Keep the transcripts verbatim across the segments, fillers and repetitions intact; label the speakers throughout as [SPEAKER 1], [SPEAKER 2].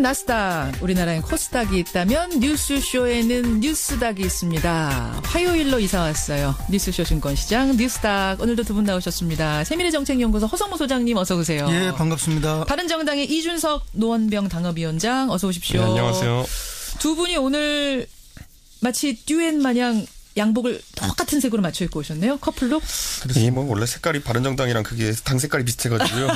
[SPEAKER 1] 나스닥, 우리나라엔 코스닥이 있다면 뉴스쇼에는 뉴스닥이 있습니다. 화요일로 이사 왔어요. 뉴스쇼 증권시장 뉴스닥. 오늘도 두 분 나오셨습니다. 세미래 정책연구소 허성무 소장님 어서 오세요.
[SPEAKER 2] 예, 반갑습니다.
[SPEAKER 1] 바른정당의 이준석 노원병 당협위원장 어서 오십시오.
[SPEAKER 3] 네, 안녕하세요.
[SPEAKER 1] 두 분이 오늘 마치 듀엣 마냥 양복을 똑같은 색으로 맞춰 입고 오셨네요. 커플룩.
[SPEAKER 3] 이 뭐 원래 색깔이 바른정당이랑 그게 당 색깔이 비슷해가지고요.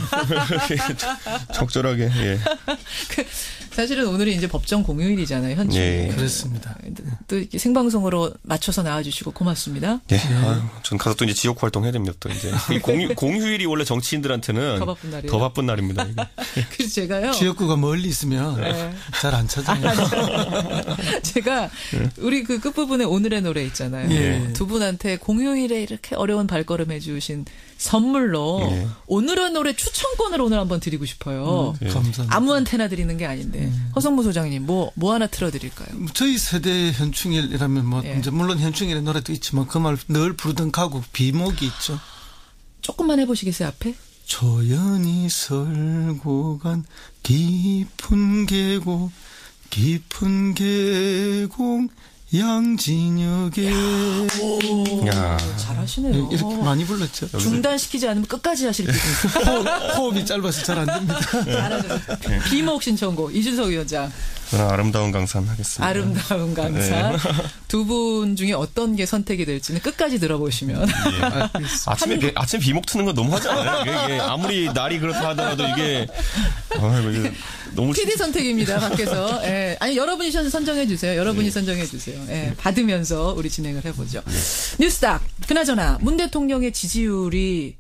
[SPEAKER 3] 적절하게. 예.
[SPEAKER 1] 그 사실은 오늘이 이제 법정 공휴일이잖아요. 현재.
[SPEAKER 3] 예.
[SPEAKER 2] 그렇습니다.
[SPEAKER 1] 또 이렇게 생방송으로 맞춰서 나와주시고 고맙습니다.
[SPEAKER 3] 예. 아유, 전 가서 또 이제 지역 활동 해야 됩니다. 또 이제 이 공휴, 공휴일이 원래 정치인들한테는
[SPEAKER 1] 더 바쁜 날이에요.
[SPEAKER 3] 더 바쁜 날입니다.
[SPEAKER 1] 그래서 제가요.
[SPEAKER 2] 지역구가 멀리 있으면
[SPEAKER 1] 네.
[SPEAKER 2] 잘 안 찾아요.
[SPEAKER 1] 제가 우리 그 끝부분에 오늘의 노래 있잖아요.
[SPEAKER 2] 예.
[SPEAKER 1] 두 분한테 공휴일에 이렇게 어려운 발걸음 해주신 선물로
[SPEAKER 3] 예.
[SPEAKER 1] 오늘의 노래 추천권을 오늘 한번 드리고 싶어요.
[SPEAKER 2] 음, 감사합니다.
[SPEAKER 1] 아무한테나 드리는 게 아닌데
[SPEAKER 2] 음.
[SPEAKER 1] 허성무 소장님 뭐 뭐 하나 틀어드릴까요?
[SPEAKER 2] 저희 세대 현충일이라면 뭐
[SPEAKER 1] 예.
[SPEAKER 2] 이제 물론 현충일의 노래도 있지만 그 말 늘 부르던 가곡 비목이 있죠.
[SPEAKER 1] 조금만 해보시겠어요 앞에?
[SPEAKER 2] 조연이 설고 간 깊은 계곡 깊은 계곡 양진역에
[SPEAKER 3] 야.
[SPEAKER 1] 잘하시네요.
[SPEAKER 2] 이렇게 많이 불렀죠.
[SPEAKER 1] 중단시키지 않으면 끝까지 하실 기분.
[SPEAKER 2] 호흡, 호흡이 짧아서 잘 안 됩니다.
[SPEAKER 1] 잘하셨어요. 비목 신청곡 이준석 위원장.
[SPEAKER 3] 저는 아름다운 강산 하겠습니다.
[SPEAKER 1] 아름다운 강산.
[SPEAKER 3] 네.
[SPEAKER 1] 두 분 중에 어떤 게 선택이 될지는 끝까지 들어보시면.
[SPEAKER 3] 예. 아, 아침에 비, 아침에 비목 트는 건 너무 하잖아요. 이게, 이게 아무리 날이 그렇다 하더라도 이게, 아이고, 이게 너무
[SPEAKER 1] 피디 선택입니다. 밖에서. 예. 아니 여러분이 선정해 주세요. 여러분이
[SPEAKER 3] 네.
[SPEAKER 1] 선정해 주세요. 예. 받으면서 우리 진행을 해보죠. 뉴스닥. 그나저나 문 대통령의 지지율이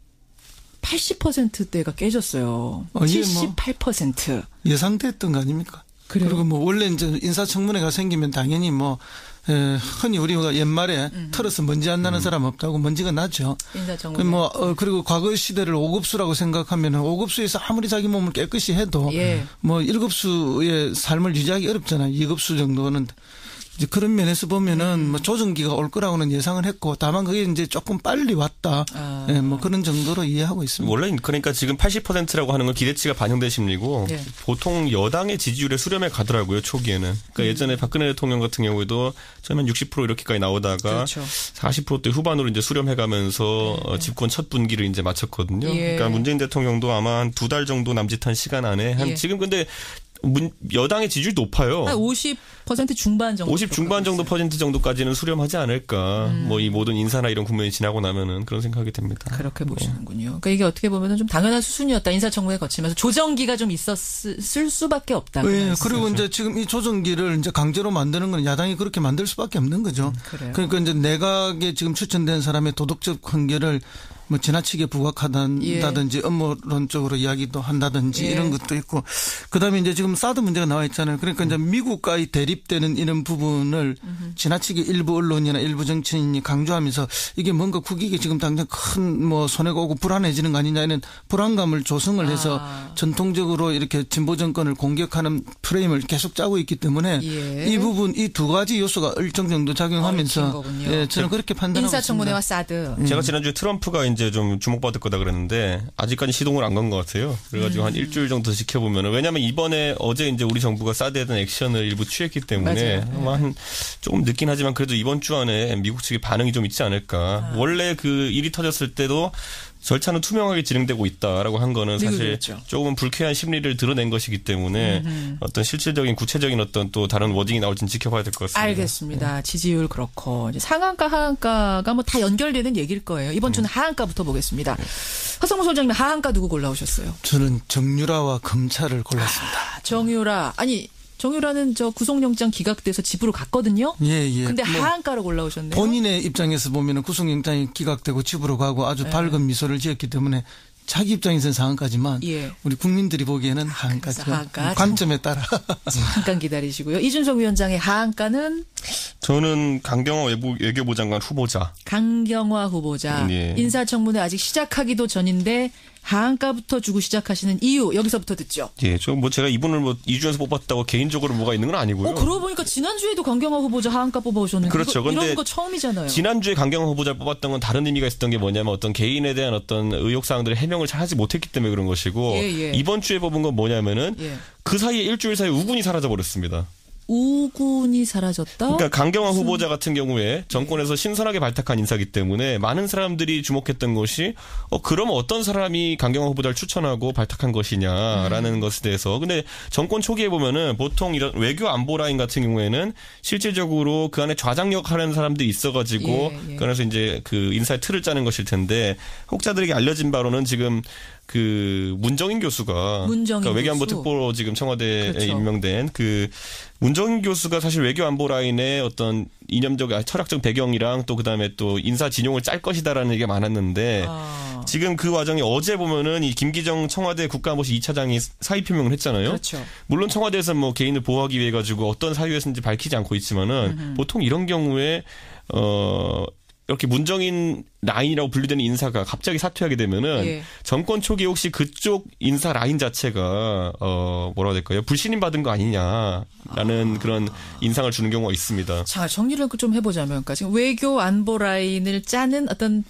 [SPEAKER 1] 팔십 퍼센트대가 깨졌어요.
[SPEAKER 2] 어, 이게 뭐
[SPEAKER 1] 칠십팔 퍼센트.
[SPEAKER 2] 예상됐던 거 아닙니까?
[SPEAKER 1] 그래요?
[SPEAKER 2] 그리고 뭐 원래 이제 인사청문회가 생기면 당연히 뭐 에, 흔히 우리가 옛말에
[SPEAKER 1] 음.
[SPEAKER 2] 털어서 먼지 안 나는 사람 없다고 먼지가 나죠.
[SPEAKER 1] 인사청문회.
[SPEAKER 2] 뭐 어, 그리고 과거 시대를 오급수라고 생각하면 오급수에서 아무리 자기 몸을 깨끗이 해도
[SPEAKER 1] 예.
[SPEAKER 2] 뭐 일급수의 삶을 유지하기 어렵잖아요. 이급수 정도는. 이제 그런 면에서 보면은 뭐 조정기가 올 거라고는 예상을 했고 다만 그게 이제 조금 빨리 왔다.
[SPEAKER 1] 아.
[SPEAKER 2] 예, 뭐 그런 정도로 이해하고 있습니다.
[SPEAKER 3] 원래 그러니까 지금 팔십 퍼센트라고 하는 건 기대치가 반영된 심리고
[SPEAKER 1] 예.
[SPEAKER 3] 보통 여당의 지지율에 수렴해 가더라고요. 초기에는. 그러니까
[SPEAKER 1] 음.
[SPEAKER 3] 예전에 박근혜 대통령 같은 경우에도 처음엔 육십 퍼센트 이렇게까지 나오다가
[SPEAKER 1] 그렇죠.
[SPEAKER 3] 사십 퍼센트대 후반으로 이제 수렴해 가면서 어, 집권 첫 분기를 이제 마쳤거든요.
[SPEAKER 1] 예.
[SPEAKER 3] 그러니까 문재인 대통령도 아마 한 두 달 정도 남짓한 시간 안에 한
[SPEAKER 1] 예.
[SPEAKER 3] 지금 근데 문, 여당의 지지율이 높아요.
[SPEAKER 1] 한 오십 퍼센트 중반 정도.
[SPEAKER 3] 오십 중반 정도 퍼센트 정도까지는 수렴하지 않을까.
[SPEAKER 1] 음.
[SPEAKER 3] 뭐 이 모든 인사나 이런 국면이 지나고 나면은 그런 생각이 듭니다.
[SPEAKER 1] 그렇게 보시는군요. 그러니까 이게 어떻게 보면 좀 당연한 수순이었다. 인사청문회 거치면서 조정기가 좀 있었을 수밖에 없다.
[SPEAKER 2] 네, 그리고 이제 지금 이 조정기를 이제 강제로 만드는 건 야당이 그렇게 만들 수밖에 없는 거죠.
[SPEAKER 1] 음, 그래요.
[SPEAKER 2] 그러니까 이제 내각에 지금 추천된 사람의 도덕적 관계를 뭐 지나치게 부각한다든지 예. 업무론적으로 이야기도 한다든지
[SPEAKER 1] 예.
[SPEAKER 2] 이런 것도 있고 그다음에 이제 지금 사드 문제가 나와 있잖아요. 그러니까 이제 미국과의 대립되는 이런 부분을 음흠. 지나치게 일부 언론이나 일부 정치인이 강조하면서 이게 뭔가 국익에 지금 당장 큰 뭐 손해가 오고 불안해지는 거 아니냐 이런 불안감을 조성을 해서
[SPEAKER 1] 아.
[SPEAKER 2] 전통적으로 이렇게 진보 정권을 공격하는 프레임을 계속 짜고 있기 때문에
[SPEAKER 1] 예.
[SPEAKER 2] 이 부분 이 두 가지 요소가 일정 정도 작용하면서 예, 저는 그렇게 판단하고
[SPEAKER 1] 인사청문회와
[SPEAKER 2] 있습니다.
[SPEAKER 1] 사드.
[SPEAKER 3] 음. 제가 지난주에 트럼프가 이제 좀 주목받을 거다 그랬는데 아직까지 시동을 안 건 것 같아요. 그래가지고 음. 한 일주일 정도 지켜보면은 왜냐하면 이번에 어제 이제 우리 정부가 사드에 대한 액션을 일부 취했기 때문에
[SPEAKER 1] 맞아요.
[SPEAKER 3] 아마 한 조금 늦긴 하지만 그래도 이번 주 안에 미국 측의 반응이 좀 있지 않을까. 아. 원래 그 일이 터졌을 때도 절차는 투명하게 진행되고 있다라고 한 거는 사실
[SPEAKER 1] 그렇죠.
[SPEAKER 3] 조금은 불쾌한 심리를 드러낸 것이기 때문에 음흠. 어떤 실질적인 구체적인 어떤 또 다른 워딩이 나올지는 지켜봐야 될 것 같습니다.
[SPEAKER 1] 알겠습니다. 네. 지지율 그렇고 이제 상한가 하한가가 뭐 다 연결되는 얘기일 거예요. 이번 주는 음. 하한가부터 보겠습니다. 네. 허성무 소장님 하한가 누구 골라오셨어요?
[SPEAKER 2] 저는 정유라와 검찰을 골랐습니다.
[SPEAKER 1] 아, 정유라 아니. 정유라는 저 구속영장 기각돼서 집으로 갔거든요.
[SPEAKER 2] 예, 예.
[SPEAKER 1] 근데
[SPEAKER 2] 뭐
[SPEAKER 1] 하한가로 올라오셨네요.
[SPEAKER 2] 본인의 입장에서 보면은 구속영장이 기각되고 집으로 가고 아주 네. 밝은 미소를 지었기 때문에 자기 입장에서는 상한가지만 예. 우리 국민들이 보기에는 하한가죠.
[SPEAKER 1] 하한가.
[SPEAKER 2] 관점에 따라.
[SPEAKER 1] 잠깐 기다리시고요. 이준석 위원장의 하한가는
[SPEAKER 3] 저는 강경화 외부 외교부 장관 후보자.
[SPEAKER 1] 강경화 후보자.
[SPEAKER 3] 예.
[SPEAKER 1] 인사청문회 아직 시작하기도 전인데 하한가부터 주고 시작하시는 이유 여기서부터 듣죠.
[SPEAKER 3] 예, 저 뭐 제가 이분을 뭐 이주에서 뽑았다고 개인적으로 뭐가 있는 건 아니고요.
[SPEAKER 1] 어, 그러고 보니까 지난주에도 강경화 후보자 하한가 뽑아오셨는데
[SPEAKER 3] 그렇죠.
[SPEAKER 1] 이거, 이런
[SPEAKER 3] 근데
[SPEAKER 1] 거 처음이잖아요.
[SPEAKER 3] 지난주에 강경화 후보자를 뽑았던 건 다른 의미가 있었던 게 뭐냐면 어떤 개인에 대한 어떤 의혹사항들을 해명을 잘 하지 못했기 때문에 그런 것이고
[SPEAKER 1] 예, 예.
[SPEAKER 3] 이번 주에 뽑은 건 뭐냐면은
[SPEAKER 1] 예.
[SPEAKER 3] 그 사이에 일주일 사이에 우군이 사라져버렸습니다.
[SPEAKER 1] 우군이 사라졌다?
[SPEAKER 3] 그러니까 강경화 후보자 같은 경우에 정권에서 신선하게 발탁한 인사기 때문에 많은 사람들이 주목했던 것이 어 그럼 어떤 사람이 강경화 후보자를 추천하고 발탁한 것이냐라는 음. 것에 대해서 근데 정권 초기에 보면은 보통 이런 외교 안보 라인 같은 경우에는 실질적으로 그 안에 좌장력 하는 사람들이 있어가지고
[SPEAKER 1] 예, 예.
[SPEAKER 3] 그래서 이제 그 인사의 틀을 짜는 것일 텐데 혹자들에게 알려진 바로는 지금 그 문정인 교수가
[SPEAKER 1] 문정인
[SPEAKER 3] 그러니까 외교안보
[SPEAKER 1] 교수.
[SPEAKER 3] 특보로 지금 청와대에
[SPEAKER 1] 그렇죠.
[SPEAKER 3] 임명된 그 문정인 교수가 사실 외교안보 라인의 어떤 이념적 철학적 배경이랑 또 그다음에 또 인사 진용을 짤 것이다라는 얘기가 많았는데
[SPEAKER 1] 아.
[SPEAKER 3] 지금 그 과정이 어제 보면은 이 김기정 청와대 국가안보실 이 차장이 사의 표명을 했잖아요.
[SPEAKER 1] 그렇죠.
[SPEAKER 3] 물론 청와대에서는 뭐 개인을 보호하기 위해 가지고 어떤 사유였는지 밝히지 않고 있지만은
[SPEAKER 1] 음흠.
[SPEAKER 3] 보통 이런 경우에 어 이렇게 문정인 라인이라고 분류되는 인사가 갑자기 사퇴하게 되면은
[SPEAKER 1] 예.
[SPEAKER 3] 정권 초기에 혹시 그쪽 인사 라인 자체가 어 뭐라 해야 될까요? 불신임 받은 거 아니냐라는 아. 그런 인상을 주는 경우가 있습니다.
[SPEAKER 1] 자, 정리를 좀 해보자면, 그러니까 지금 외교 안보 라인을 짜는 어떤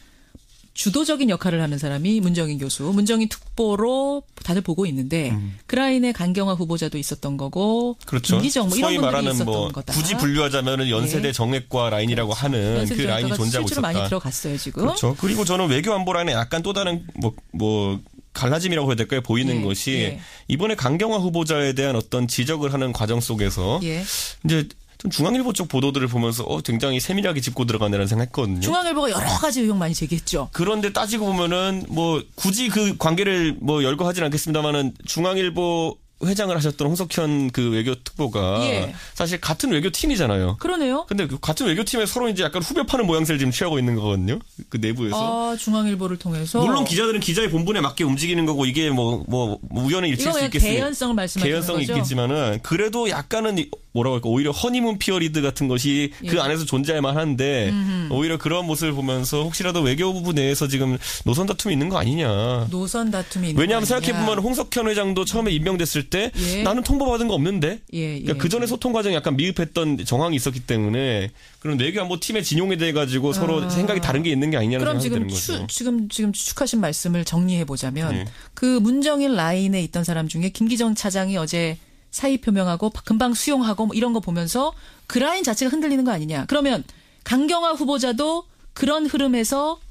[SPEAKER 1] 주도적인 역할을 하는 사람이 문정인 교수, 문정인 특보로 다들 보고 있는데 음. 그 라인에 강경화 후보자도 있었던 거고,
[SPEAKER 3] 그렇죠.
[SPEAKER 1] 김기정 뭐 이런
[SPEAKER 3] 소위
[SPEAKER 1] 분들이
[SPEAKER 3] 말하는
[SPEAKER 1] 있었던
[SPEAKER 3] 뭐
[SPEAKER 1] 거다.
[SPEAKER 3] 굳이 분류하자면은 연세대
[SPEAKER 1] 네.
[SPEAKER 3] 정액과 라인이라고
[SPEAKER 1] 그렇죠.
[SPEAKER 3] 하는 그 라인이 존재하고
[SPEAKER 1] 실제로
[SPEAKER 3] 있었다.
[SPEAKER 1] 많이 들어갔어요 지금.
[SPEAKER 3] 그렇죠. 그리고 저는 외교 안보 라인에 약간 또 다른 뭐 뭐 갈라짐이라고 해야 될까요? 보이는
[SPEAKER 1] 예,
[SPEAKER 3] 것이
[SPEAKER 1] 예.
[SPEAKER 3] 이번에 강경화 후보자에 대한 어떤 지적을 하는 과정 속에서
[SPEAKER 1] 예.
[SPEAKER 3] 이제 좀 중앙일보 쪽 보도들을 보면서 어, 굉장히 세밀하게 짚고 들어가네라는 생각했거든요.
[SPEAKER 1] 중앙일보가 여러 가지 의혹 많이 제기했죠.
[SPEAKER 3] 그런데 따지고 보면은 뭐 굳이 그 관계를 뭐 열거하진 않겠습니다만은 중앙일보 회장을 하셨던 홍석현 그 외교특보가
[SPEAKER 1] 예.
[SPEAKER 3] 사실 같은 외교팀이잖아요.
[SPEAKER 1] 그러네요.
[SPEAKER 3] 근데 그 같은 외교팀에 서로 이제 약간 후벼 파는 모양새를 지금 취하고 있는 거거든요. 그 내부에서.
[SPEAKER 1] 아, 중앙일보를 통해서.
[SPEAKER 3] 물론 기자들은 기자의 본분에 맞게 움직이는 거고 이게 뭐, 뭐, 뭐 우연히 일치할 수 있겠습니다.
[SPEAKER 1] 개연성을 말씀하시는
[SPEAKER 3] 개연성이
[SPEAKER 1] 거죠?
[SPEAKER 3] 있겠지만은 그래도 약간은 뭐라고 할까 오히려 허니문 피어리드 같은 것이
[SPEAKER 1] 예.
[SPEAKER 3] 그 안에서 존재할 만한데 음흠. 오히려 그런 모습을 보면서 혹시라도 외교부 내에서 지금 노선 다툼이 있는 거 아니냐.
[SPEAKER 1] 노선 다툼이 있는
[SPEAKER 3] 왜냐하면
[SPEAKER 1] 거 아니냐.
[SPEAKER 3] 생각해보면 홍석현 회장도 처음에 임명됐을 때
[SPEAKER 1] 예.
[SPEAKER 3] 나는 통보받은 거 없는데
[SPEAKER 1] 예, 예.
[SPEAKER 3] 그러니까 그 전에 소통 과정이 약간 미흡했던 정황이 있었기 때문에 그런 외교안보 팀의 진용에 대해 가지고 서로
[SPEAKER 1] 아.
[SPEAKER 3] 생각이 다른 게 있는 게 아니냐는
[SPEAKER 1] 그럼
[SPEAKER 3] 생각이
[SPEAKER 1] 지금
[SPEAKER 3] 드는
[SPEAKER 1] 추,
[SPEAKER 3] 거죠.
[SPEAKER 1] 지금 지금 추측하신 말씀을 정리해 보자면
[SPEAKER 3] 네.
[SPEAKER 1] 그 문정인 라인에 있던 사람 중에 김기정 차장이 어제 사의 표명하고 금방 수용하고 뭐 이런 거 보면서 그 라인 자체가 흔들리는 거 아니냐. 그러면 강경화 후보자도 그런 흐름에서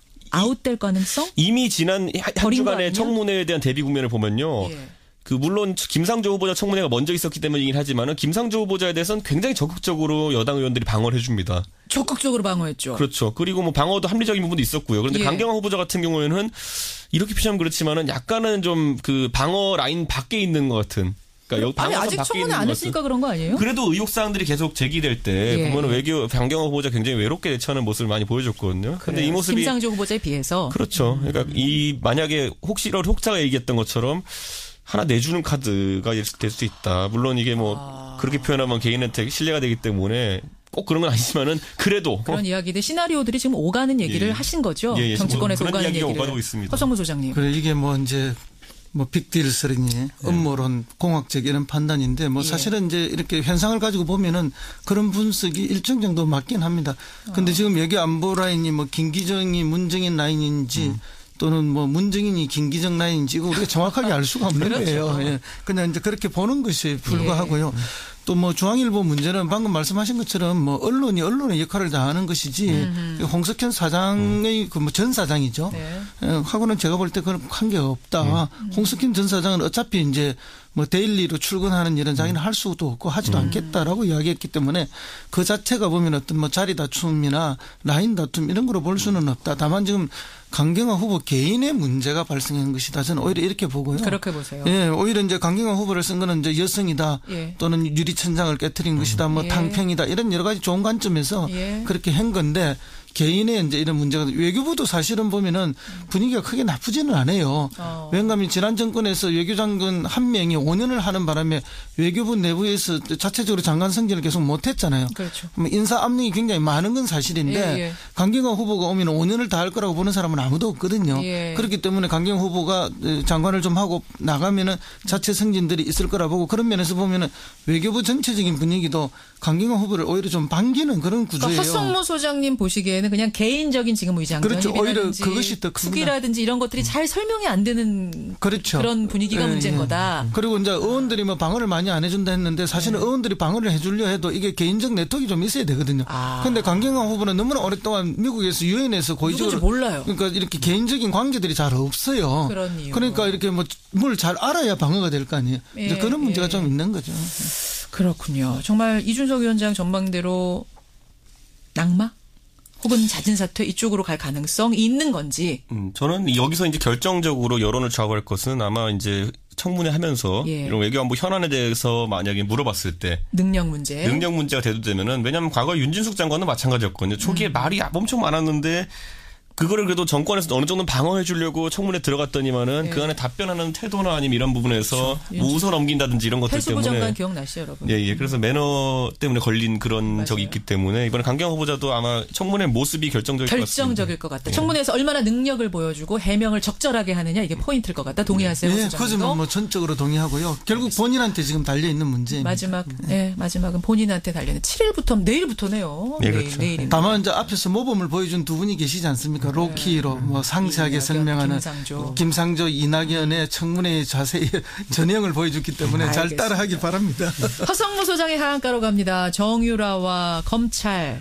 [SPEAKER 1] 아웃될 가능성?
[SPEAKER 3] 이미 지난 한 주간의 청문회에 대한 대비 국면을 보면요.
[SPEAKER 1] 예.
[SPEAKER 3] 그 물론 김상조 후보자 청문회가 먼저 있었기 때문이긴 하지만은 김상조 후보자에 대해서는 굉장히 적극적으로 여당 의원들이 방어를 해줍니다.
[SPEAKER 1] 적극적으로 방어했죠.
[SPEAKER 3] 그렇죠. 그리고 뭐 방어도 합리적인 부분도 있었고요. 그런데
[SPEAKER 1] 예.
[SPEAKER 3] 강경화 후보자 같은 경우에는 이렇게 표현하면 그렇지만은 약간은 좀 그 방어 라인 밖에 있는 것 같은. 그러니까
[SPEAKER 1] 아니 아직 청문회 안 했으니까 그런 거 아니에요?
[SPEAKER 3] 그래도 의혹 사항들이 계속 제기될 때
[SPEAKER 1] 예.
[SPEAKER 3] 보면은 외교 강경화 후보자 굉장히 외롭게 대처하는 모습을 많이 보여줬거든요. 근데 이 모습이
[SPEAKER 1] 김상조 후보자에 비해서
[SPEAKER 3] 그렇죠. 그러니까
[SPEAKER 1] 음.
[SPEAKER 3] 이 만약에 혹시라도 혹자가 얘기했던 것처럼 하나 내주는 카드가 될 수도 있다. 물론 이게 뭐
[SPEAKER 1] 아.
[SPEAKER 3] 그렇게 표현하면 개인한테 신뢰가 되기 때문에 꼭 그런 건 아니지만은 그래도
[SPEAKER 1] 그런 이야기들 시나리오들이 지금 오가는 얘기를
[SPEAKER 3] 예.
[SPEAKER 1] 하신 거죠.
[SPEAKER 3] 예, 예.
[SPEAKER 1] 정치권에서
[SPEAKER 3] 뭐 그런
[SPEAKER 1] 오가는
[SPEAKER 3] 이야기가
[SPEAKER 1] 얘기를.
[SPEAKER 3] 오가고 있습니다.
[SPEAKER 1] 허성무 소장님.
[SPEAKER 2] 그래 이게 뭐 이제 뭐 빅딜스러니 음모론 공학적 이런 판단인데 뭐
[SPEAKER 1] 예.
[SPEAKER 2] 사실은 이제 이렇게 현상을 가지고 보면은 그런 분석이 일정 정도 맞긴 합니다. 근데
[SPEAKER 1] 어.
[SPEAKER 2] 지금 여기 안보 라인이 뭐 김기정이 문정인 라인인지
[SPEAKER 3] 음.
[SPEAKER 2] 또는 뭐 문정인이 김기정 라인인지 이거 우리가 정확하게 알 수가 없는
[SPEAKER 1] 그렇죠.
[SPEAKER 2] 거예요. 예. 그냥 이제 그렇게 보는 것이 불과하고요.
[SPEAKER 1] 예.
[SPEAKER 2] 또 뭐 중앙일보 문제는 방금 말씀하신 것처럼 뭐 언론이 언론의 역할을 다하는 것이지 음흠. 홍석현 사장의 그 뭐 전 사장이죠.
[SPEAKER 1] 네.
[SPEAKER 2] 하고는 제가 볼 때 그런 관계가 없다. 음. 홍석현 전 사장은 어차피 이제 뭐 데일리로 출근하는 일은 자기는 할 수도 없고 하지도 음. 않겠다라고 이야기했기 때문에 그 자체가 보면 어떤 뭐 자리 다툼이나 라인 다툼 이런 거로 볼 수는 없다. 다만 지금 강경화 후보 개인의 문제가 발생한 것이다. 저는 오히려 이렇게 보고요.
[SPEAKER 1] 그렇게 보세요.
[SPEAKER 2] 예, 오히려 이제 강경화 후보를 쓴 거는 이제 여성이다. 예. 또는 유리천장을 깨트린 것이다. 뭐
[SPEAKER 1] 예.
[SPEAKER 2] 탕평이다. 이런 여러 가지 좋은 관점에서
[SPEAKER 1] 예.
[SPEAKER 2] 그렇게 한 건데 개인의 이제 이런 문제가 외교부도 사실은 보면은 분위기가 크게 나쁘지는 않아요.
[SPEAKER 1] 어.
[SPEAKER 2] 왜냐하면 지난 정권에서 외교장관 한 명이 오 년을 하는 바람에 외교부 내부에서 자체적으로 장관 승진을 계속 못했잖아요.
[SPEAKER 1] 그렇죠.
[SPEAKER 2] 인사 압력이 굉장히 많은 건 사실인데
[SPEAKER 1] 예, 예.
[SPEAKER 2] 강경화 후보가 오면 오 년을 다 할 거라고 보는 사람은 아무도 없거든요.
[SPEAKER 1] 예.
[SPEAKER 2] 그렇기 때문에 강경화 후보가 장관을 좀 하고 나가면은 자체 승진들이 있을 거라 보고 그런 면에서 보면은 외교부 전체적인 분위기도 강경화 후보를 오히려 좀 반기는 그런 구조예요.
[SPEAKER 1] 그러니까 허성모 소장님 보시기에는 그냥 개인적인 지금
[SPEAKER 2] 그렇죠. 오히려
[SPEAKER 1] 의장전이라든지
[SPEAKER 2] 그것이 더 큽니다.
[SPEAKER 1] 투기라든지 이런 것들이 잘 설명이 안 되는
[SPEAKER 2] 그렇죠.
[SPEAKER 1] 그런 분위기가
[SPEAKER 2] 예,
[SPEAKER 1] 문제인
[SPEAKER 2] 예.
[SPEAKER 1] 거다.
[SPEAKER 2] 그리고 이제 의원들이 뭐 방어를 많이 안 해준다 했는데 사실은
[SPEAKER 1] 네.
[SPEAKER 2] 의원들이 방어를 해주려 해도 이게 개인적 네트워크가 좀 있어야 되거든요.
[SPEAKER 1] 아.
[SPEAKER 2] 그런데 강경화 후보는 너무나 오랫동안 미국에서 유엔에서 고위적으로
[SPEAKER 1] 누군지 몰라요.
[SPEAKER 2] 그러니까 이렇게 개인적인 관계들이 잘 없어요.
[SPEAKER 1] 그런 이유.
[SPEAKER 2] 그러니까 이렇게 뭐 뭘 잘 알아야 방어가 될 거 아니에요.
[SPEAKER 1] 예,
[SPEAKER 2] 이제 그런 문제가
[SPEAKER 1] 예.
[SPEAKER 2] 좀 있는 거죠.
[SPEAKER 1] 그렇군요. 정말 이준석 위원장 전망대로 낙마 혹은 잦은 사퇴 이쪽으로 갈 가능성이 있는 건지.
[SPEAKER 3] 음, 저는 여기서 이제 결정적으로 여론을 좌우할 것은 아마 이제 청문회 하면서
[SPEAKER 1] 예.
[SPEAKER 3] 이런 외교안보 현안에 대해서 만약에 물어봤을 때
[SPEAKER 1] 능력 문제.
[SPEAKER 3] 능력 문제가 대두되면은 왜냐하면 과거 윤진숙 장관은 마찬가지였거든요. 초기에
[SPEAKER 1] 음.
[SPEAKER 3] 말이 엄청 많았는데 그거를 그래도 정권에서 어느 정도 방어해 주려고 청문회 들어갔더니만은
[SPEAKER 1] 예.
[SPEAKER 3] 그 안에 답변하는 태도나 아니면 이런 부분에서
[SPEAKER 1] 그렇죠.
[SPEAKER 3] 뭐 웃어 넘긴다든지 이런 것들
[SPEAKER 1] 해수부
[SPEAKER 3] 때문에
[SPEAKER 1] 장관 기억나시죠, 여러분?
[SPEAKER 3] 예, 예. 그래서 매너 때문에 걸린 그런
[SPEAKER 1] 맞아요.
[SPEAKER 3] 적이 있기 때문에 이번에 강경화 후보자도 아마 청문회 모습이 결정적일 것 같습니다.
[SPEAKER 1] 결정적일 것 같다. 청문회에서 얼마나 능력을 보여주고 해명을 적절하게 하느냐 이게 포인트일 것 같다. 동의하세요,
[SPEAKER 2] 네,
[SPEAKER 1] 소장님도?
[SPEAKER 2] 그것은 뭐 전적으로 동의하고요. 결국 본인한테 지금 달려 있는 문제입니다.
[SPEAKER 1] 마지막, 네, 마지막은 본인한테 달리는 칠 일부터 내일부터네요.
[SPEAKER 3] 네,
[SPEAKER 1] 내일,
[SPEAKER 3] 그렇죠.
[SPEAKER 1] 내일입니다.
[SPEAKER 2] 다만 이제 앞에서 모범을 보여준 두 분이 계시지 않습니까? 로키로 뭐 상세하게
[SPEAKER 1] 이낙연,
[SPEAKER 2] 설명하는
[SPEAKER 1] 김상조.
[SPEAKER 2] 김상조, 이낙연의 청문회의 자세히 전형을 보여줬기 때문에 잘
[SPEAKER 1] 알겠습니다.
[SPEAKER 2] 따라하길 바랍니다.
[SPEAKER 1] 허성무 소장의 하한가로 갑니다. 정유라와 검찰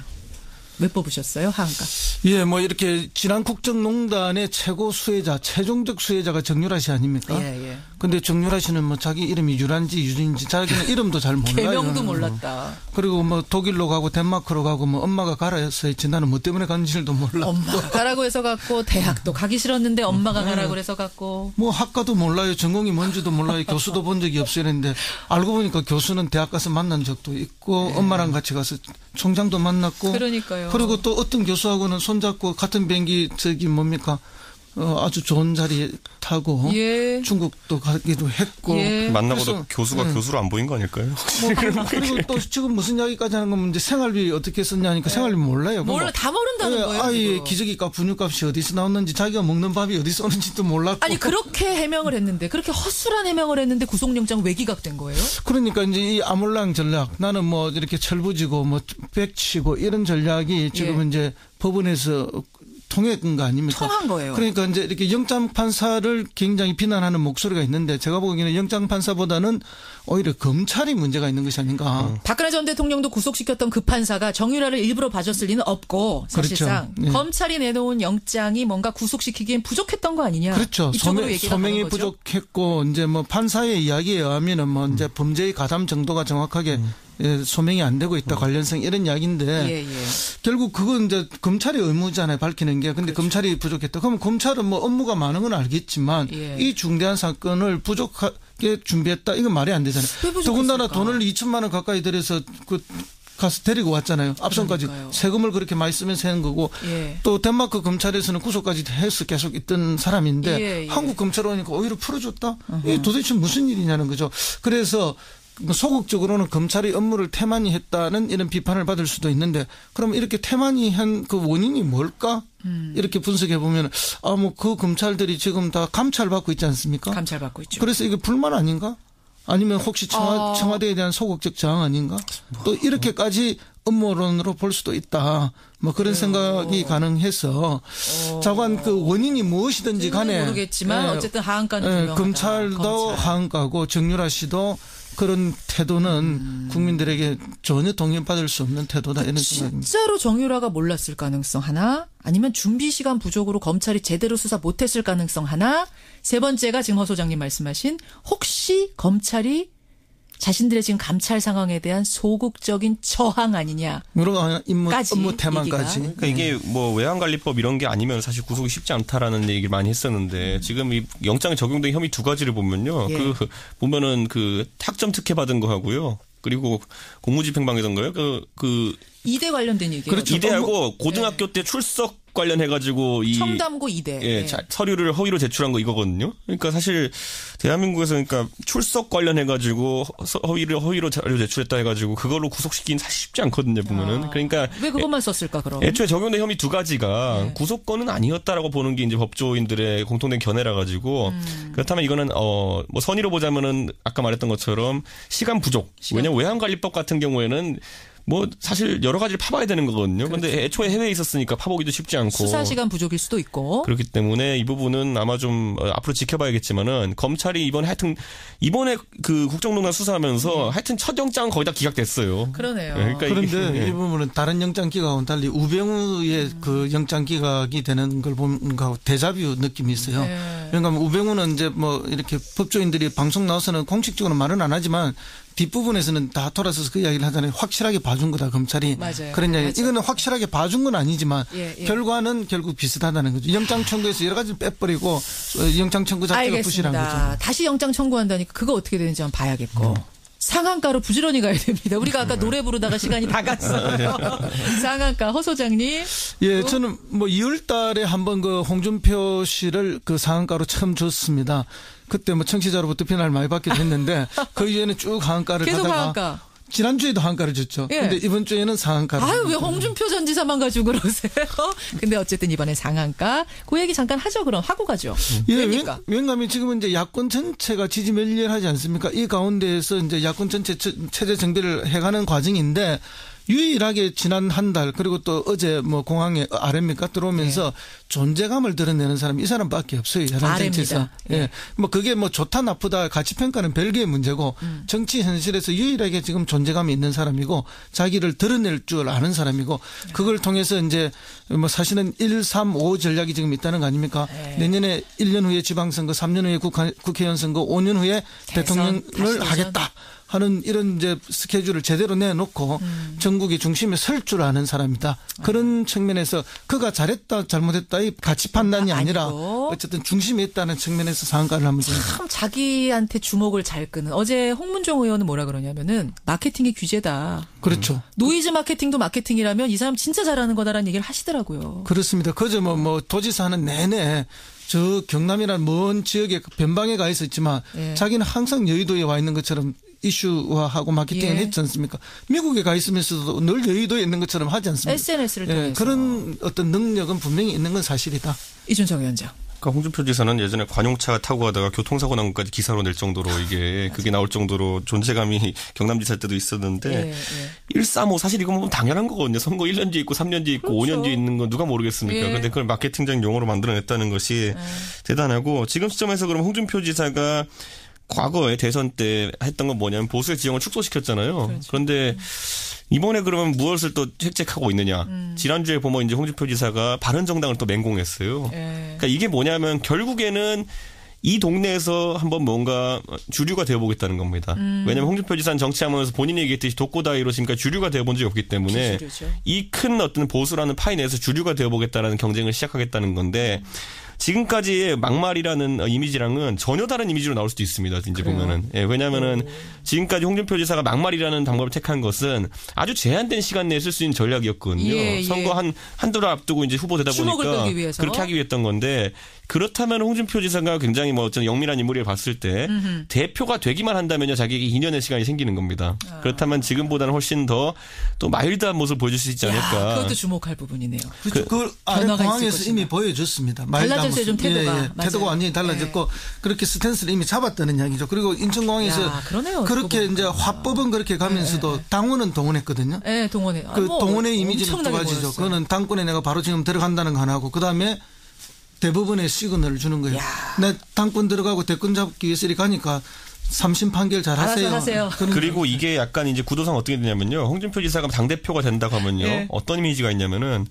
[SPEAKER 1] 왜 뽑으셨어요? 하한가.
[SPEAKER 2] 예, 뭐 이렇게 지난 국정농단의 최고 수혜자, 최종적 수혜자가 정유라 씨 아닙니까?
[SPEAKER 1] 예, 예.
[SPEAKER 2] 근데 정유라 씨는 뭐 자기 이름이 유란지 유진지 자기는 이름도 잘 몰라요.
[SPEAKER 1] 개명도 몰랐다.
[SPEAKER 2] 그리고 뭐 독일로 가고 덴마크로 가고 뭐 엄마가 가라 해서 했지 나는 뭐 때문에 간지도 몰라.
[SPEAKER 1] 엄마가 가라고 해서 갔고 대학도 가기 싫었는데 엄마가 가라고 해서 갔고.
[SPEAKER 2] 뭐 학과도 몰라요. 전공이 뭔지도 몰라요. 교수도 본 적이 없어요. 그런데 알고 보니까 교수는 대학 가서 만난 적도 있고 엄마랑 같이 가서 총장도 만났고.
[SPEAKER 1] 그러니까요.
[SPEAKER 2] 그리고 또 어떤 교수하고는 손잡고 같은 비행기 저기 뭡니까 어, 아주 좋은 자리 타고
[SPEAKER 1] 예.
[SPEAKER 2] 중국도 가기도 했고.
[SPEAKER 1] 예.
[SPEAKER 3] 만나고도
[SPEAKER 2] 그래서,
[SPEAKER 3] 교수가
[SPEAKER 2] 네.
[SPEAKER 3] 교수로 안 보인 거 아닐까요?
[SPEAKER 2] 뭐, 그리고 또 지금 무슨 이야기까지 하는 건 이제 생활비 어떻게 썼냐니까 생활비 몰라요.
[SPEAKER 1] 몰라 다 모른다는
[SPEAKER 2] 예,
[SPEAKER 1] 거예요.
[SPEAKER 2] 아이의
[SPEAKER 1] 지금.
[SPEAKER 2] 기저귀값, 분유값이 어디서 나왔는지 자기가 먹는 밥이 어디서 오는지도 몰랐고.
[SPEAKER 1] 아니 그렇게 해명을 했는데 그렇게 허술한 해명을 했는데 구속영장 왜 기각된 거예요?
[SPEAKER 2] 그러니까 이제 이 아몰랑 전략 나는 뭐 이렇게 철부지고 뭐 백치고 이런 전략이 지금
[SPEAKER 1] 예.
[SPEAKER 2] 이제 법원에서 통했던 거 아닙니까?
[SPEAKER 1] 통한 거예요.
[SPEAKER 2] 그러니까 이제 이렇게 영장 판사를 굉장히 비난하는 목소리가 있는데 제가 보기에는 영장 판사보다는 오히려 검찰이 문제가 있는 것이 아닌가.
[SPEAKER 1] 박근혜 전 대통령도 구속시켰던 그 판사가 정유라를 일부러 봐줬을 리는 없고 사실상
[SPEAKER 2] 그렇죠. 예.
[SPEAKER 1] 검찰이 내놓은 영장이 뭔가 구속시키기엔 부족했던 거 아니냐.
[SPEAKER 2] 그렇죠.
[SPEAKER 1] 이쪽으로
[SPEAKER 2] 소명,
[SPEAKER 1] 얘기가
[SPEAKER 2] 소명이
[SPEAKER 1] 가는 거죠.
[SPEAKER 2] 부족했고 이제 뭐 판사의 이야기에 의하면은 뭐 이제 범죄의 가담 정도가 정확하게
[SPEAKER 3] 음.
[SPEAKER 2] 예, 소명이 안 되고 있다 관련성 이런 이야기인데
[SPEAKER 1] 예, 예.
[SPEAKER 2] 결국 그건 이제 검찰의 의무잖아요 밝히는 게. 근데
[SPEAKER 1] 그렇죠.
[SPEAKER 2] 검찰이 부족했다. 그럼 검찰은 뭐 업무가 많은 건 알겠지만
[SPEAKER 1] 예.
[SPEAKER 2] 이 중대한 사건을 부족하게 준비했다 이건 말이 안 되잖아요.
[SPEAKER 1] 왜 부족했을까?
[SPEAKER 2] 더군다나 돈을 이천만 원 가까이 들여서 그 가서 데리고 왔잖아요. 앞선까지
[SPEAKER 1] 그러니까요.
[SPEAKER 2] 세금을 그렇게 많이 쓰면서 하는 거고
[SPEAKER 1] 예.
[SPEAKER 2] 또 덴마크 검찰에서는 구속까지 해서 계속 있던 사람인데
[SPEAKER 1] 예, 예.
[SPEAKER 2] 한국 검찰 오니까 오히려 풀어줬다? 이게 도대체 무슨 일이냐는 거죠. 그래서 소극적으로는 검찰이 업무를 태만히 했다는 이런 비판을 받을 수도 있는데 그럼 이렇게 태만히 한 그 원인이 뭘까?
[SPEAKER 1] 음.
[SPEAKER 2] 이렇게 분석해 보면 아 뭐 그 검찰들이 지금 다 감찰받고 있지 않습니까?
[SPEAKER 1] 감찰받고 있죠.
[SPEAKER 2] 그래서 이게 불만 아닌가? 아니면 혹시 청와,
[SPEAKER 1] 어.
[SPEAKER 2] 청와대에 대한 소극적 저항 아닌가? 또 이렇게까지 음모론으로 볼 수도 있다. 뭐 그런 생각이 가능해서 자관 그 원인이 무엇이든지 간에
[SPEAKER 1] 모르겠지만
[SPEAKER 2] 예,
[SPEAKER 1] 어쨌든 하한가는
[SPEAKER 2] 예,
[SPEAKER 1] 분명하다.
[SPEAKER 2] 검찰도
[SPEAKER 1] 검찰.
[SPEAKER 2] 하한가고 정유라 씨도 그런 태도는
[SPEAKER 1] 음.
[SPEAKER 2] 국민들에게 전혀 동의받을 수 없는 태도다 이런 생각입니다.
[SPEAKER 1] 진짜로 정유라가 몰랐을 가능성 하나, 아니면 준비 시간 부족으로 검찰이 제대로 수사 못했을 가능성 하나, 세 번째가 지금 허 소장님 말씀하신 혹시 검찰이 자신들의 지금 감찰 상황에 대한 소극적인 저항 아니냐.
[SPEAKER 2] 여러 임무
[SPEAKER 1] 까지
[SPEAKER 2] 업무 태만까지.
[SPEAKER 1] 얘기가.
[SPEAKER 3] 그러니까 이게 뭐 외환관리법 이런 게 아니면 사실 구속이 쉽지 않다라는 얘기를 많이 했었는데 지금 이 영장에 적용된 혐의 두 가지를 보면요.
[SPEAKER 1] 예.
[SPEAKER 3] 그 보면은 그 학점 특혜 받은 거 하고요. 그리고 공무집행방해선거요. 그, 그.
[SPEAKER 1] 이대 관련된 얘기예요.
[SPEAKER 3] 그렇죠. 이대하고 고등학교 네. 때 출석 관련해가지고 이
[SPEAKER 1] 청담고 이대
[SPEAKER 3] 예,
[SPEAKER 1] 네.
[SPEAKER 3] 서류를 허위로 제출한 거 이거거든요. 그러니까 사실 대한민국에서 그러니까 출석 관련해가지고 허위를 허위로 자료 제출했다 해가지고 그걸로 구속시키긴 사실 쉽지 않거든요. 보면은
[SPEAKER 1] 아,
[SPEAKER 3] 그러니까
[SPEAKER 1] 왜 그것만 썼을까 그럼?
[SPEAKER 3] 애초에 적용된 혐의 두 가지가 네. 구속건은 아니었다라고 보는 게 이제 법조인들의 공통된 견해라 가지고 음. 그렇다면 이거는 어 뭐 선의로 보자면은 아까 말했던 것처럼 시간 부족. 시간. 왜냐면 외환관리법 같은 경우에는 뭐 사실 여러 가지를 파봐야 되는 거거든요. 그런데 그렇죠. 애초에 해외에 있었으니까 파보기도 쉽지 않고
[SPEAKER 1] 수사 시간 부족일 수도 있고
[SPEAKER 3] 그렇기 때문에 이 부분은 아마 좀 앞으로 지켜봐야겠지만은 검찰이 이번에 하여튼 이번에 그 국정농단 수사하면서 네. 하여튼 첫 영장 거의 다 기각됐어요.
[SPEAKER 1] 그러네요.
[SPEAKER 3] 그러니까
[SPEAKER 2] 그런데
[SPEAKER 3] 이게,
[SPEAKER 2] 이 부분은 다른 영장 기각과는 달리 우병우의 음. 그 영장 기각이 되는 걸 보는 거하고 데자뷰 느낌이 있어요. 네. 그러니까 우병우는 이제 뭐 이렇게 법조인들이 방송 나와서는 공식적으로 말은 안 하지만 뒷부분에서는 다 돌아서서 그 이야기를 하잖아요. 확실하게 봐준 거다 검찰이.
[SPEAKER 1] 맞아요.
[SPEAKER 2] 그런 이야기.
[SPEAKER 1] 맞아요.
[SPEAKER 2] 이거는 확실하게 봐준 건 아니지만 예, 예. 결과는 결국 비슷하다는 거죠. 영장 청구에서 여러 가지를 빼버리고 영장 청구 자체가 부실한 거죠.
[SPEAKER 1] 다시 영장 청구한다니까 그거 어떻게 되는지 한번 봐야겠고. 음. 상한가로 부지런히 가야 됩니다. 우리가 아까 노래 부르다가 시간이 다 갔어요. 상한가 허 소장님.
[SPEAKER 2] 예, 저는 뭐 이월 달에 한번 그 홍준표 씨를 그 상한가로 처음 줬습니다. 그때 뭐 청취자로부터 비난을 많이 받기도 했는데 그 이후에는 쭉 하한가를
[SPEAKER 1] 계속
[SPEAKER 2] 가다가
[SPEAKER 1] 하한가.
[SPEAKER 2] 지난주에도 한가를 줬죠.
[SPEAKER 1] 예.
[SPEAKER 2] 근데 이번 주에는 상한가를.
[SPEAKER 1] 아유, 왜 홍준표 전 지사만 가지고 그러세요? 근데 어쨌든 이번에 상한가. 그 얘기 잠깐 하죠, 그럼. 하고 가죠.
[SPEAKER 2] 예, 왜입니까? 왜냐하면 지금은 이제 야권 전체가 지지멸렬하지 않습니까? 이 가운데에서 이제 야권 전체 체제 정비를 해가는 과정인데 유일하게 지난 한 달 그리고 또 어제 뭐 공항에 아래입니까 들어오면서 네. 존재감을 드러내는 사람이 이 사람밖에 없어요. 야당 전체에서. 예. 네. 뭐 그게 뭐 좋다 나쁘다 가치 평가는 별개의 문제고 음. 정치 현실에서 유일하게 지금 존재감이 있는 사람이고 자기를 드러낼 줄 아는 사람이고 그걸 통해서 이제 뭐 사실은 일, 삼, 오 전략이 지금 있다는 거 아닙니까? 네. 내년에 일 년 후에 지방선거, 삼 년 후에 국회, 국회의원 선거, 오 년 후에 대선, 대통령을 하겠다. 하는 이런 이제 스케줄을 제대로 내놓고 음. 전국의 중심에 설 줄 아는 사람이다. 그런 아. 측면에서 그가 잘했다 잘못했다 이 가치 판단이 아니라 아니고. 어쨌든 중심에 있다는 측면에서 상한가를 한번 좀.
[SPEAKER 1] 참 자기한테 주목을 잘 끄는. 어제 홍문종 의원은 뭐라 그러냐면은 마케팅이 규제다.
[SPEAKER 2] 그렇죠.
[SPEAKER 1] 음. 노이즈 마케팅도 마케팅이라면 이 사람 진짜 잘하는 거다라는 얘기를 하시더라고요.
[SPEAKER 2] 그렇습니다. 그저 뭐, 뭐 도지사 하는 내내 저 경남이라는 먼 지역에 변방에 가 있었지만 예. 자기는 항상 여의도에 와 있는 것처럼 이슈화하고 마케팅을 예. 했지 않습니까? 미국에 가 있으면서도 늘 여의도에 있는 것처럼 하지 않습니까?
[SPEAKER 1] 에스엔에스를 통해서.
[SPEAKER 2] 예, 그런 어떤 능력은 분명히 있는 건 사실이다.
[SPEAKER 1] 이준석 위원장.
[SPEAKER 3] 그러니까 홍준표 지사는 예전에 관용차 타고 가다가 교통사고 난 것까지 기사로 낼 정도로 이게 그게 나올 정도로 존재감이 경남지사 때도 있었는데 예, 예. 일삼오 사실 이거 보면 당연한 거거든요. 선거 일 년 뒤에 있고 삼 년 뒤에 있고 그렇죠. 오 년 뒤에 있는 건 누가 모르겠습니까? 그런데 예. 그걸 마케팅적 용어로 만들어냈다는 것이 예. 대단하고 지금 시점에서 그럼 홍준표 지사가 과거에 대선 때 했던 건 뭐냐면 보수의 지형을 축소시켰잖아요. 그렇죠. 그런데 이번에 그러면 무엇을 또 획책하고 있느냐. 음. 지난주에 보면 이제 홍준표 지사가 바른정당을 또 맹공했어요. 예. 그러니까 이게 뭐냐면 결국에는 이 동네에서 한번 뭔가 주류가 되어보겠다는 겁니다. 음. 왜냐하면 홍준표 지사는 정치하면서 본인이 얘기했듯이 독고다이로 지금까지 주류가 되어본 적이 없기 때문에 이 큰 어떤 보수라는 파이 내에서 주류가 되어보겠다는 경쟁을 시작하겠다는 건데 음. 지금까지의 막말이라는 이미지랑은 전혀 다른 이미지로 나올 수도 있습니다. 이제 그래요? 보면은. 예, 왜냐면은 오. 지금까지 홍준표 지사가 막말이라는 방법을 택한 것은 아주 제한된 시간 내에 쓸 수 있는 전략이었거든요. 예, 예. 선거 한, 한두 달 앞두고 이제 후보 되다 보니까 그렇게 하기 위했던 건데 그렇다면 홍준표 지사가 굉장히 뭐 어떤 영밀한 인물을 봤을 때 음흠. 대표가 되기만 한다면요 자기에게 이 년의 시간이 생기는 겁니다. 아. 그렇다면 지금보다는 훨씬 더 또 마일드한 모습을 보여줄 수 있지 않을까.
[SPEAKER 1] 야, 그것도 주목할 부분이네요.
[SPEAKER 2] 그렇죠. 그걸 아래 공항에서 이미 보여줬습니다.
[SPEAKER 1] 달라졌어요 좀 태도가.
[SPEAKER 2] 예, 예. 태도가 완전히 달라졌고 네. 그렇게 스탠스를 이미 잡았다는 이야기죠. 그리고 인천공항에서 야, 그렇게 이제 화법은 그렇게 가면서도 네, 네. 당원은 동원했거든요.
[SPEAKER 1] 네, 동원해.
[SPEAKER 2] 그 뭐, 동원의 이미지는 두 가지죠. 그거는 당권에 내가 바로 지금 들어간다는 거 하나고 그 다음에 대부분의 시그널을 주는 거예요. 내 당권 들어가고 대권 잡기 위해서 이렇게 가니까 삼심 판결 잘 하세요.
[SPEAKER 1] 하세요.
[SPEAKER 3] 그리고 이게 약간 이제 구도상 어떻게 되냐면요. 홍준표 지사가 당대표가 된다고 하면요. 네. 어떤 이미지가 있냐면은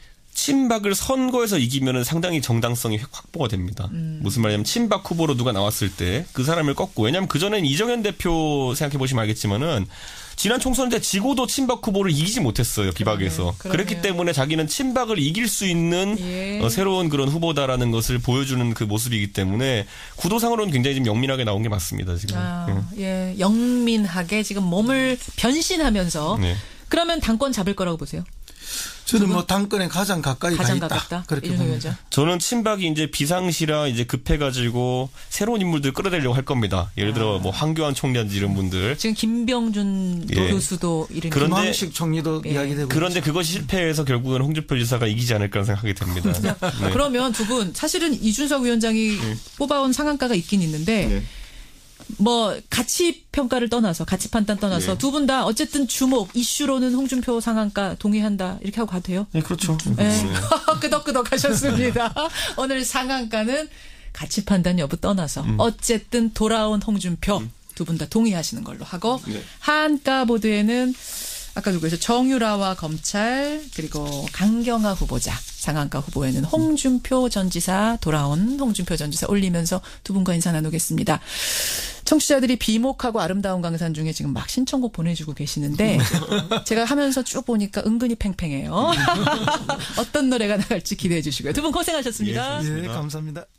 [SPEAKER 3] 친박을 선거에서 이기면은 상당히 정당성이 확보가 됩니다. 음. 무슨 말이냐면 친박 후보로 누가 나왔을 때 그 사람을 꺾고 왜냐하면 그전엔 이정현 대표 생각해 보시면 알겠지만은 지난 총선 때 지고도 친박 후보를 이기지 못했어요. 비박에서.
[SPEAKER 1] 그러네요.
[SPEAKER 3] 그랬기 때문에 자기는 친박을 이길 수 있는
[SPEAKER 1] 예.
[SPEAKER 3] 어, 새로운 그런 후보다라는 것을 보여주는 그 모습이기 때문에 구도상으로는 굉장히 지금 영민하게 나온 게 맞습니다. 지금.
[SPEAKER 1] 아, 예, 영민하게 지금 몸을 변신하면서
[SPEAKER 3] 네.
[SPEAKER 1] 그러면 당권 잡을 거라고 보세요.
[SPEAKER 2] 저는 뭐 당권에 가장 가까이
[SPEAKER 1] 가장
[SPEAKER 2] 가 있다.
[SPEAKER 1] 가깝다.
[SPEAKER 2] 그렇게
[SPEAKER 1] 이준석
[SPEAKER 2] 봅니다.
[SPEAKER 1] 위원장.
[SPEAKER 3] 저는 친박이 이제 비상시라 이제 급해가지고 새로운 인물들 끌어내려고 할 겁니다. 예를 들어 뭐 황교안 총리한지 이런 분들.
[SPEAKER 1] 지금 김병준
[SPEAKER 3] 예.
[SPEAKER 1] 교수도 이름이
[SPEAKER 3] 그런데-
[SPEAKER 2] 김황식 총리도
[SPEAKER 1] 예.
[SPEAKER 2] 이야기되고
[SPEAKER 3] 그런데 그것이 실패해서 결국은 홍준표 지사가 이기지 않을까 생각이 됩니다. 네.
[SPEAKER 1] 그러면 두 분 사실은 이준석 위원장이 뽑아온 상한가가 있긴 있는데
[SPEAKER 3] 네.
[SPEAKER 1] 뭐 가치 평가를 떠나서 가치 판단 떠나서
[SPEAKER 3] 네.
[SPEAKER 1] 두 분 다 어쨌든 주목 이슈로는 홍준표 상한가 동의한다 이렇게 하고 가도 돼요?
[SPEAKER 3] 네, 그렇죠.
[SPEAKER 1] 네. 끄덕끄덕 하셨습니다. 오늘 상한가는 가치 판단 여부 떠나서 어쨌든 돌아온 홍준표 두 분 다 동의하시는 걸로 하고
[SPEAKER 3] 네.
[SPEAKER 1] 한가 보드에는 아까 누구였죠? 정유라와 검찰 그리고 강경화 후보자 상한가 후보에는 홍준표 전 지사 돌아온 홍준표 전 지사 올리면서 두 분과 인사 나누겠습니다. 청취자들이 비목하고 아름다운 강산 중에 지금 막 신청곡 보내주고 계시는데 제가 하면서 쭉 보니까 은근히 팽팽해요. 어떤 노래가 나갈지 기대해 주시고요. 두 분 고생하셨습니다.
[SPEAKER 2] 예, 감사합니다.